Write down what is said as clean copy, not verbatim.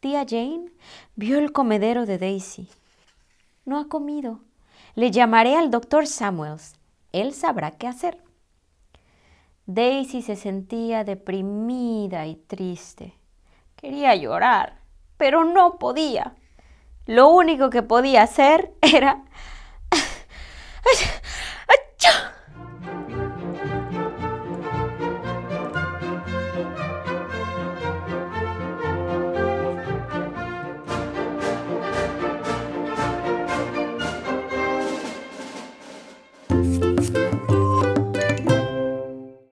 tía Jane vio el comedero de Daisy. No ha comido. Le llamaré al doctor Samuels. Él sabrá qué hacer. Daisy se sentía deprimida y triste. Quería llorar, pero no podía. Lo único que podía hacer era